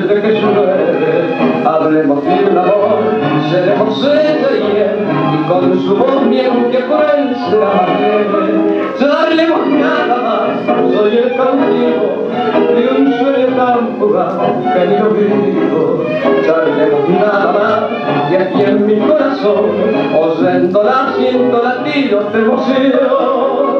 desde que llueve. Hablemos de un amor, seremos ella y él, y con su voz mi angustia cruel será más leve. Charlemos nada más, soy el cautivo de un sueño tan fugaz que ni lo vivo. Charlemos nada más, y aquí en mi corazón, oyéndola siento latidos de emoción.